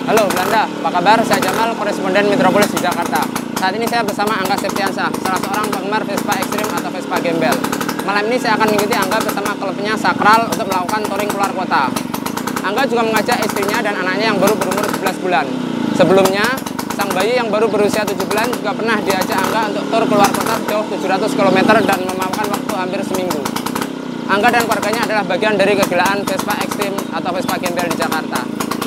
Halo Belanda, apa kabar? Saya Jamal, koresponden Metropolis di Jakarta. Saat ini saya bersama Angga Septiansah, salah seorang penggemar Vespa ekstrim atau Vespa gembel. Malam ini saya akan mengikuti Angga bersama klubnya Sakral untuk melakukan touring keluar kota. Angga juga mengajak istrinya dan anaknya yang baru berumur 11 bulan. Sebelumnya, sang bayi yang baru berusia 7 bulan juga pernah diajak Angga untuk tur keluar kota sejauh 700 km dan memakan waktu hampir seminggu. Angga dan keluarganya adalah bagian dari kegilaan Vespa ekstrim atau Vespa gembel di Jakarta.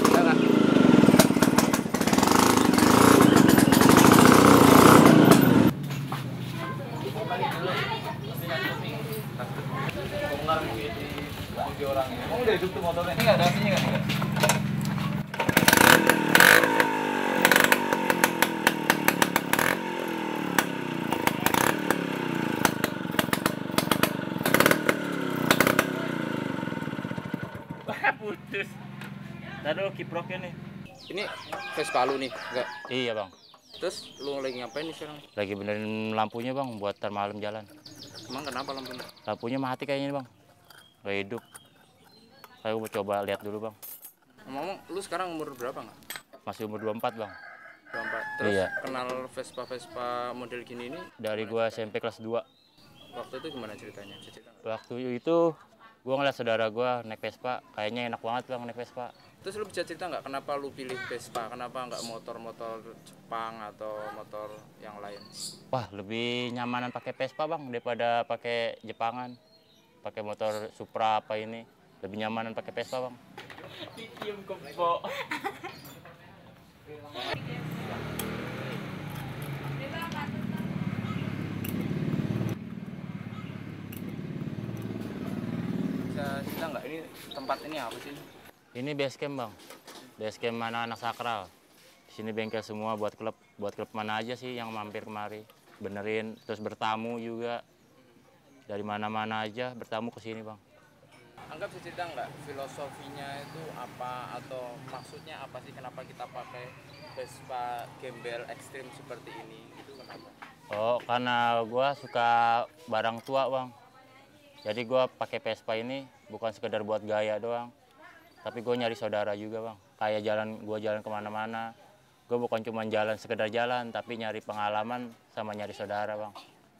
Udah hidup tuh motornya. Ini nggak ada apinya nggak? Wah, putus. Taruh kiproknya nih. Ini Vespa lu nih, enggak? Iya bang. Terus lu lagi ngapain nih sekarang? Lagi benerin lampunya bang, buat ntar malam jalan. Emang kenapa lampunya? Lampunya mati kayaknya nih bang. Gak hidup. Saya mau coba lihat dulu bang. Ngomong, lu sekarang umur berapa nggak? Masih umur 24 bang. 24. Terus Iya. kenal Vespa model gini ini? Dari gua SMP kelas 2. Waktu itu gimana ceritanya? Cerita nggak? Waktu itu gua ngeliat saudara gua naik Vespa, kayaknya enak banget bang naik Vespa. Terus lu bisa cerita nggak kenapa lu pilih Vespa? Kenapa nggak motor-motor Jepang atau motor yang lain? Wah, lebih nyamanan pakai Vespa bang daripada pakai Jepangan. Pakai motor Supra apa ini, lebih nyamanan pakai Vespa bang. Cium kebo. Bisa cerita nggak ini tempat ini apa sih? Ini base camp bang, base camp anak-anak sakral. Di sini bengkel semua buat klub mana aja sih yang mampir kemari, benerin, terus bertamu juga dari mana-mana aja bertamu ke sini bang. Angga bisa cerita nggak filosofinya itu apa atau maksudnya apa sih kenapa kita pakai Vespa gembel ekstrim seperti ini gitu kenapa? Oh, karena gua suka barang tua bang, jadi gua pakai Vespa ini bukan sekedar buat gaya doang, tapi gue nyari saudara juga bang. Kayak gua jalan kemana-mana, gue bukan cuma jalan sekedar jalan, tapi nyari pengalaman sama nyari saudara bang.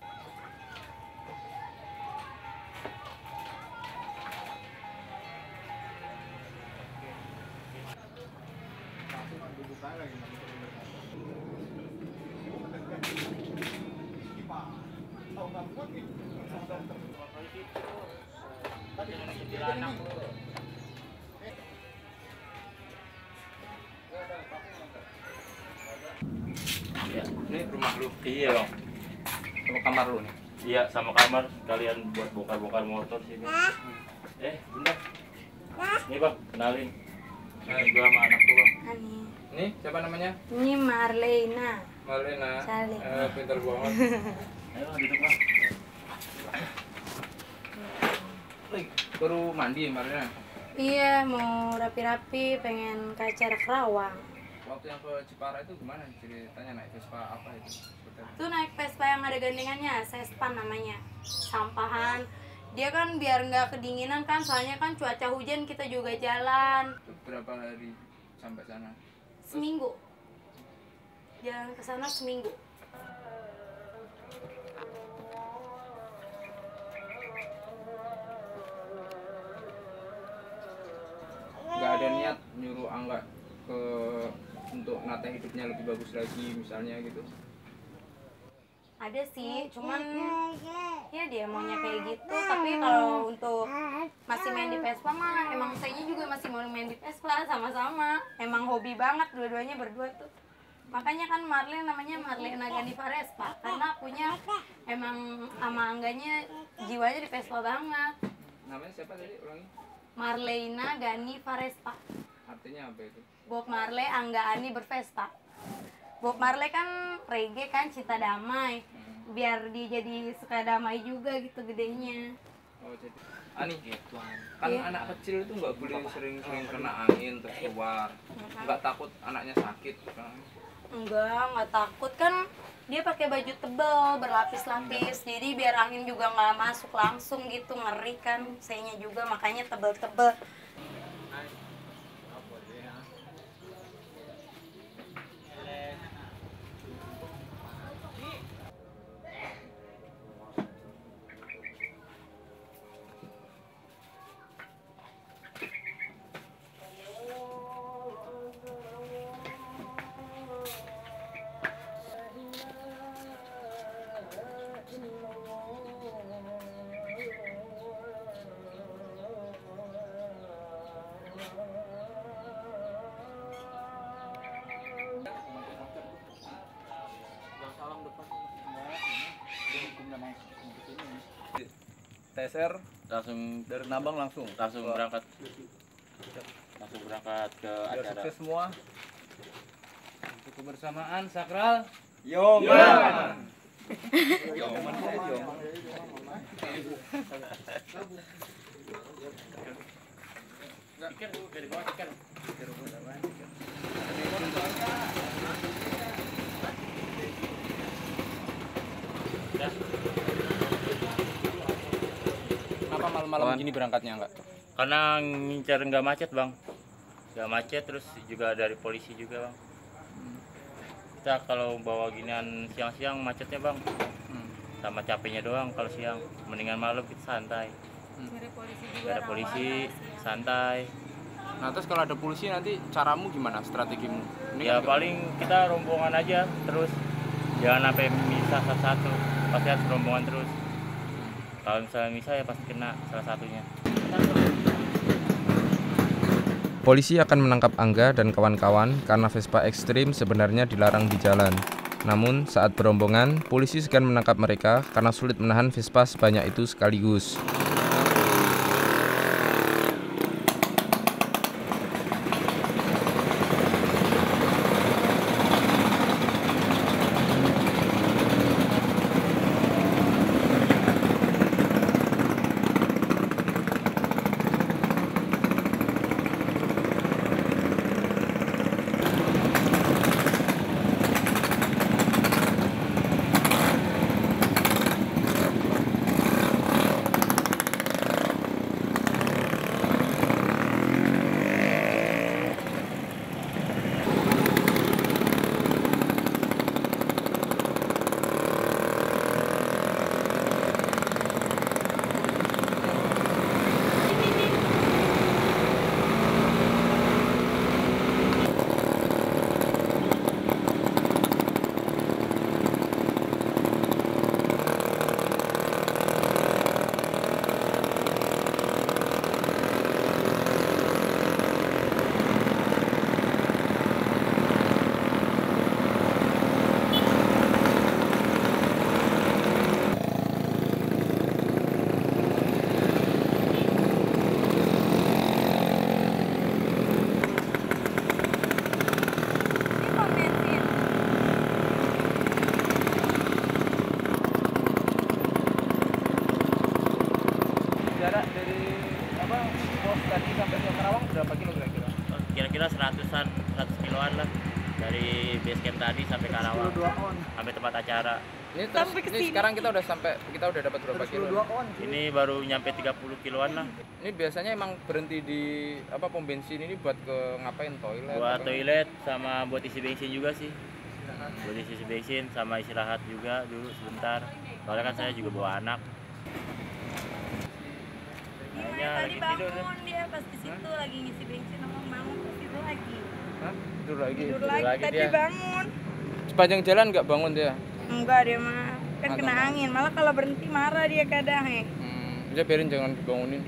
Ya, ini rumah lu. Iya bang. Sama kamar lu nih. Iya, sama kamar kalian buat bongkar-bongkar motor sini. Bunda. Nih bang, kenalin. Ini gua sama anakku bang. Ani. Ini siapa namanya? Ini Marlena. Malena. Salim. Pintar banget. Ayo duduk bang. Baru mandi Malena. Iya, mau rapi-rapi, pengen ke acara Karawang. Waktu yang ke Jepara itu gimana ceritanya naik Vespa apa itu? Tuh naik Vespa yang ada gandengannya, Sespan namanya. Sampahan. Dia kan biar nggak kedinginan kan, soalnya kan cuaca hujan kita juga jalan. Berapa hari sampai sana? Seminggu. Jalan ke sana seminggu. Nggak ada niat nyuruh Angga ke untuk nata hidupnya lebih bagus lagi misalnya gitu? Ada sih, cuman ya dia maunya kayak gitu. Tapi kalau untuk masih main di Vespa mah emang saya juga masih mau main di Vespa sama-sama. Emang hobi banget dua-duanya berdua tuh. Makanya kan Marle namanya Marle Nagani Vespa karena punya emang sama Angganya jiwanya di Vespa banget. Namanya siapa tadi ulangi? Marlena Gani Vespa. Artinya apa itu? Bob Marley, Angga Ani bervespa. Bob Marley kan reggae kan cinta damai. Biar dia jadi suka damai juga gitu gedenya. Oh jadi Ani kan Iya. anak kecil itu nggak boleh sering-sering kena angin terus keluar. Nggak takut anaknya sakit kan? Enggak takut kan dia pakai baju tebel berlapis-lapis jadi biar angin juga nggak masuk langsung gitu, ngeri kan sayanya juga makanya tebel-tebel. TSR langsung dari Nabang langsung berangkat ke biar acara. sukses semua. Untuk kebersamaan sakral. Yo man. Yo man. Kenapa malam-malam gini berangkatnya enggak? Karena ngincar nggak macet bang, nggak macet, terus juga dari polisi juga bang. Kita kalau bawa ginian siang-siang macetnya bang, sama capeknya doang kalau siang. Mendingan malam kita santai. Dari polisi juga. Gak ada polisi, santai. Nah terus kalau ada polisi nanti caramu gimana, strategimu? Ya paling kita rombongan aja terus, jangan sampai misah satu-satu, pasti harus rombongan terus. Kalau misalnya misah ya pasti kena salah satunya. Polisi akan menangkap Angga dan kawan-kawan karena Vespa ekstrim sebenarnya dilarang di jalan. Namun saat berombongan, polisi segan menangkap mereka karena sulit menahan Vespa sebanyak itu sekaligus. Jarak dari pos tadi sampai ke Karawang berapa kilo kira-kira? Kira-kira 100 kiloan lah dari base camp tadi sampai Karawang, sampai tempat acara. Ini terus ini sekarang kita udah dapat berapa kilo? Ini baru nyampe 30 kiloan lah. Ini biasanya emang berhenti di pom bensin ini buat ke ngapain, toilet? Buat toilet sama buat isi bensin juga sih. Buat isi bensin sama istirahat juga dulu sebentar. Soalnya kan saya juga bawa anak. Gimana tadi bangun dia pas di situ lagi ngisi bensin, bangun terus tidur lagi. Hah? Tidur lagi. Tidur lagi tadi dia. bangun. Sepanjang jalan nggak bangun dia? Enggak, dia mah kan kena angin, malah kalau berhenti marah dia kadang Bisa biarin, jangan dibangunin.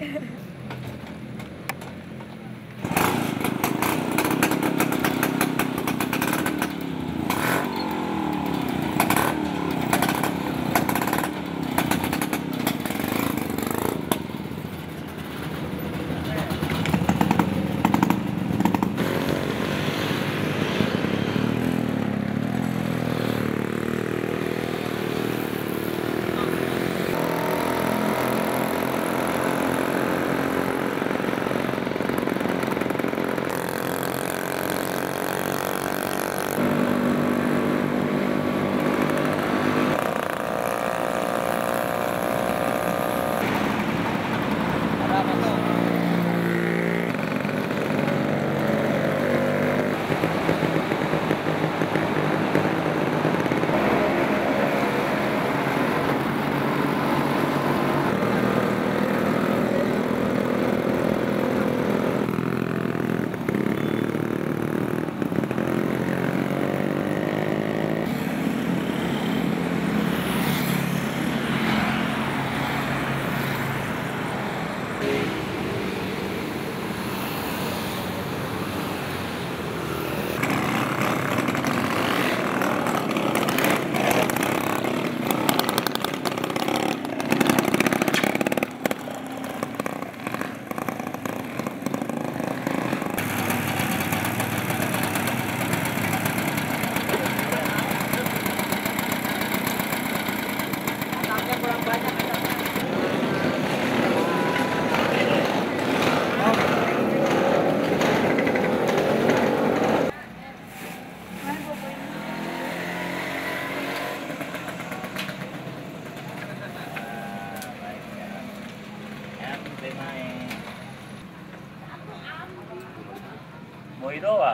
Boy doang.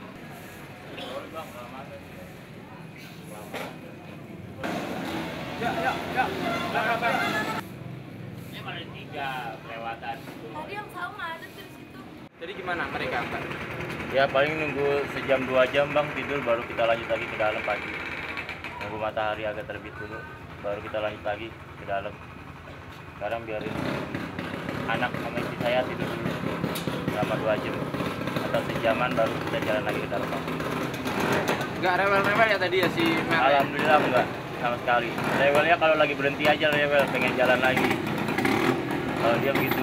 Ya. Ini malah 3 kelewatan. Tadi yang sama ada tuh di situ. Jadi gimana mereka? Ya paling nunggu sejam 2 jam bang tidur baru kita lanjut lagi ke dalam pagi. Nunggu matahari agak terbit dulu baru kita lanjut lagi ke dalam. Sekarang biarin anak sama istri saya tidur dulu selama 2 jam atau sejaman baru kita jalan lagi ke dalam bang. Nggak rewel-rewel ya tadi ya si Mer? Alhamdulillah enggak sama sekali. Rewelnya kalau lagi berhenti aja rewel pengen jalan lagi. Kalau dia begitu.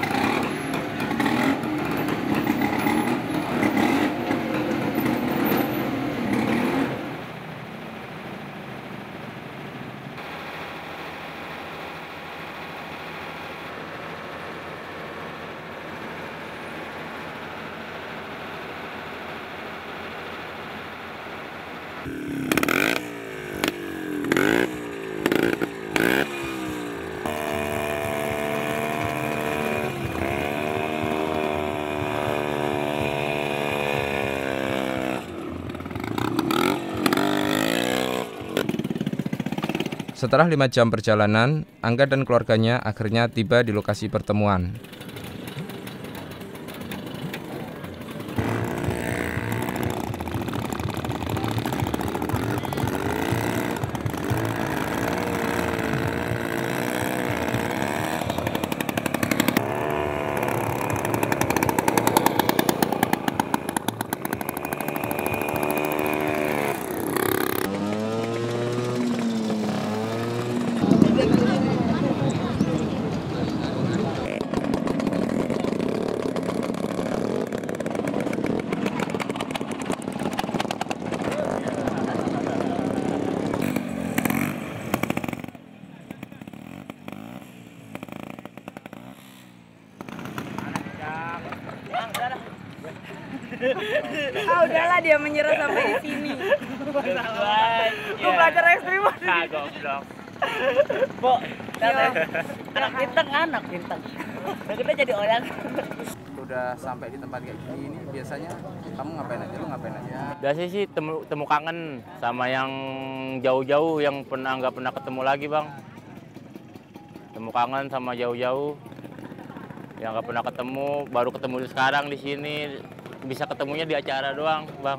Setelah 5 jam perjalanan, Angga dan keluarganya akhirnya tiba di lokasi pertemuan. Udahlah dia menyerah sampai di sini. Gue belajar ekstrim. Goblok. Bo, anak bintang, anak bintang. Udah kita jadi orang. Udah sampai di tempat kayak gini ini biasanya kamu ngapain aja? Lu ngapain aja? Biasanya sih temu kangen sama yang jauh-jauh yang nggak pernah ketemu lagi bang. Temu kangen sama jauh-jauh yang nggak pernah ketemu, baru ketemu sekarang di sini. Bisa ketemunya di acara doang bang.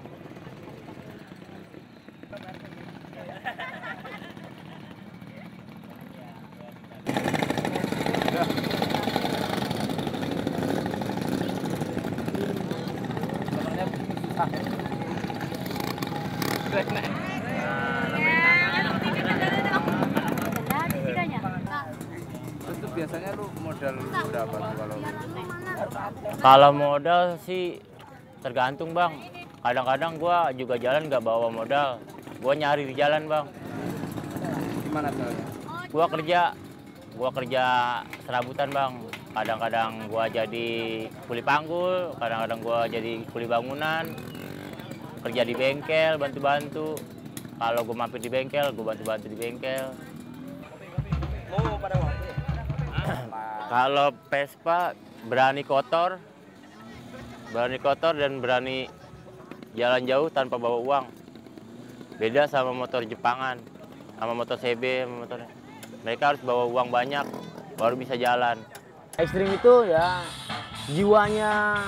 Terus tuh biasanya lu modal berapa tuh Kalau modal sih tergantung bang. Kadang-kadang gua juga jalan nggak bawa modal. Gua nyari di jalan bang. gimana soalnya? Gua kerja serabutan bang. Kadang-kadang gua jadi kuli panggul, kadang-kadang gua jadi kuli bangunan. Kerja di bengkel, bantu-bantu. Kalau gua mampir di bengkel, gua bantu-bantu di bengkel. Kalau Vespa berani kotor dan berani jalan jauh tanpa bawa uang. Beda sama motor Jepangan, sama motor CB, sama motor. Mereka harus bawa uang banyak baru bisa jalan. Ekstrim itu ya jiwanya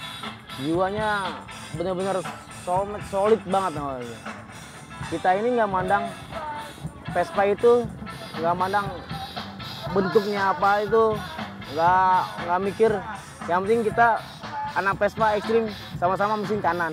benar-benar solid banget namanya. Kita ini nggak mandang Vespa itu, nggak mandang bentuknya apa itu, nggak mikir. Yang penting kita anak Vespa ekstrim sama-sama mesin kanan.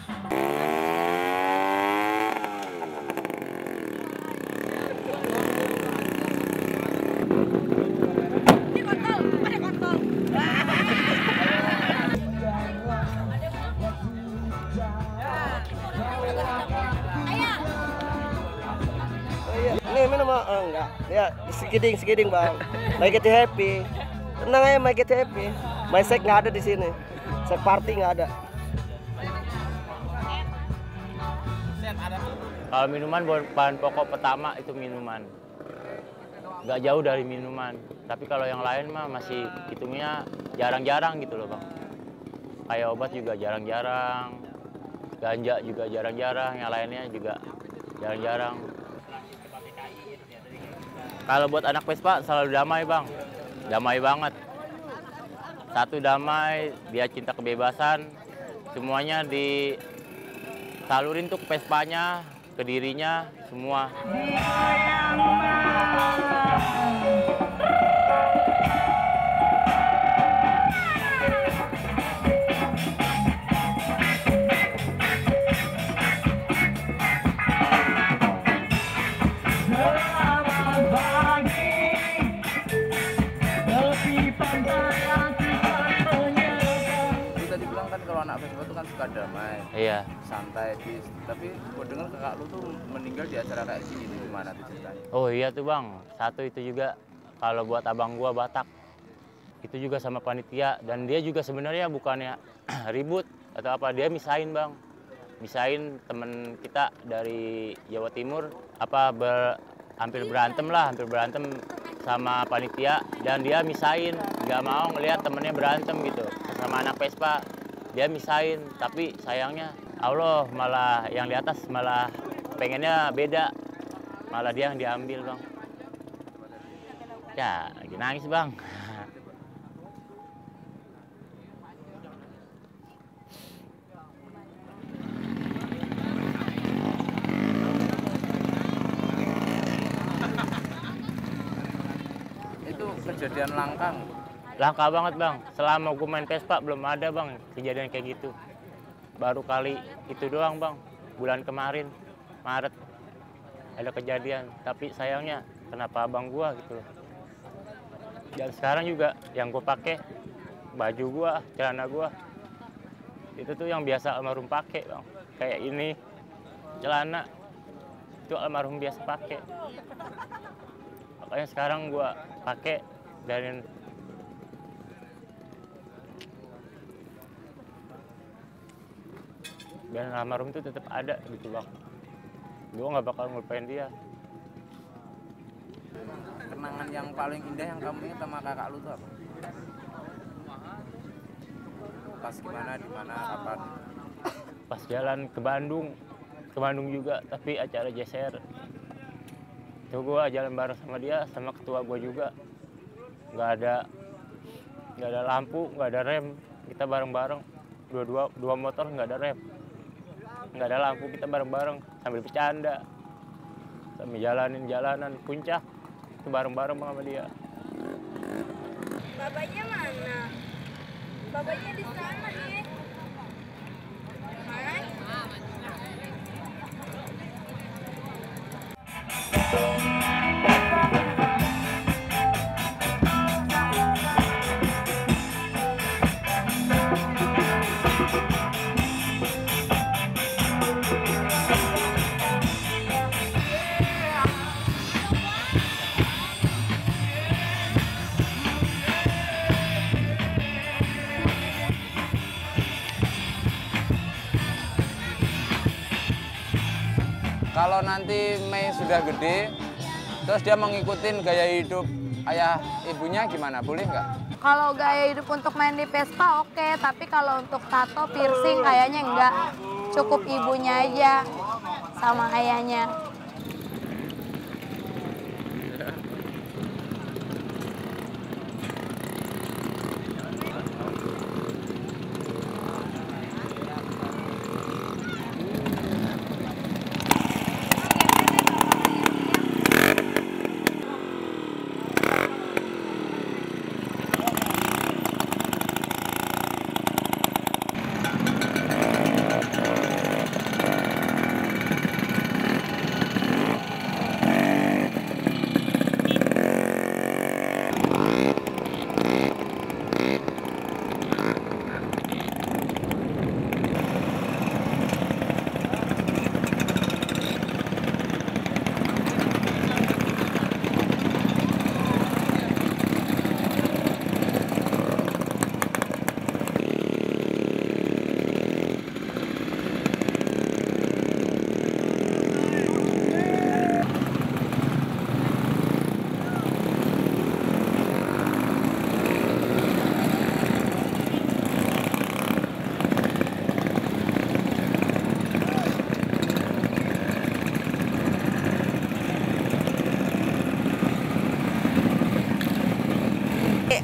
Ini minum enggak. Ya, sekiting bang. Make it happy. Tenang aja, make it happy. My sek nggak ada di sini. Sek party nggak ada. Kalau minuman bahan pokok pertama itu minuman. nggak jauh dari minuman. Tapi kalau yang lain mah masih hitungnya jarang-jarang gitu loh bang. Kayak obat juga jarang-jarang, ganja juga jarang-jarang, yang lainnya juga jarang-jarang. Kalau buat anak Vespa selalu damai bang, damai banget. Satu damai, dia cinta kebebasan, semuanya disalurin tuh ke Vespanya, ke dirinya, semua. Tadi bilang kan kalau anak Vespa itu kan suka damai, Iya. santai, peace. Tapi gue dengar kakak lu tuh meninggal di acara kayak gini, itu gimana tuh ceritanya? Oh iya tuh bang, satu itu juga kalau buat abang gua Batak, itu juga sama panitia, dan dia juga sebenarnya bukannya ribut atau apa, dia misahin bang, misahin temen kita dari Jawa Timur, hampir berantem sama panitia, dan dia misahin, nggak mau ngelihat temennya berantem gitu, sama anak Vespa, dia misahin, tapi sayangnya Allah malah yang di atas malah pengennya beda, malah dia yang diambil bang. Ya, lagi nangis bang. Itu kejadian langka. Langka banget bang, selama gue main Vespa belum ada bang kejadian kayak gitu. Baru kali itu doang bang, bulan kemarin, Maret, ada kejadian. Tapi sayangnya kenapa abang gua gitu loh. Dan sekarang juga yang gue pakai, baju gua, celana gua, itu tuh yang biasa almarhum pakai bang. Kayak ini, celana, itu almarhum biasa pakai. Makanya sekarang gua pakai dari dan almarhum itu tetap ada gitu bang. Gue nggak bakal ngelupain dia. Kenangan yang paling indah yang kamu ingat sama kakak lu tuh apa? Pas gimana, di mana, kapan? Pas jalan ke Bandung juga, tapi acara JSR. Itu gue jalan bareng sama dia, sama ketua gue juga. Nggak ada lampu, nggak ada rem. Kita bareng-bareng, dua motor nggak ada rem. Nggak ada lampu, kita bareng-bareng sambil bercanda, sambil jalanin jalanan puncak itu bareng-bareng sama dia. Bapaknya mana? Bapaknya di sana nih. Mana? Kalau nanti Mei sudah gede, terus dia mengikuti gaya hidup ayah ibunya gimana? Boleh nggak? Kalau gaya hidup untuk main di Vespa oke, tapi kalau untuk tato piercing kayaknya enggak. Cukup ibunya aja sama ayahnya.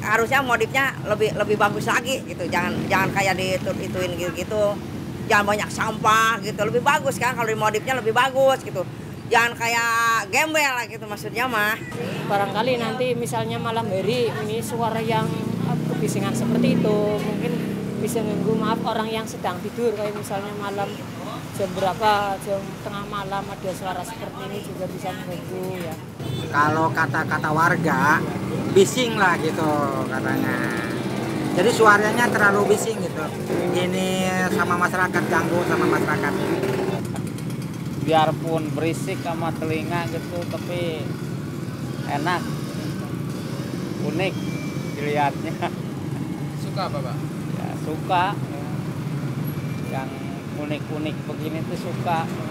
harusnya modifnya lebih bagus lagi gitu. Jangan kayak ituin gitu. Jangan banyak sampah gitu. Lebih bagus kan kalau modifnya lebih bagus gitu. Jangan kayak gembel lah gitu maksudnya mah. Barangkali nanti misalnya malam hari ini suara yang kebisingan seperti itu mungkin bisa mengganggu maaf orang yang sedang tidur, kayak misalnya malam jam berapa, jam tengah malam ada suara seperti ini juga bisa mengganggu ya. Kalau kata-kata warga bising lah gitu katanya. Jadi suaranya terlalu bising gitu. Ini sama masyarakat, ganggu sama masyarakat. Biarpun berisik sama telinga gitu, tapi enak, unik dilihatnya. Suka apa, Pak? Ya suka. Yang unik-unik begini tuh suka.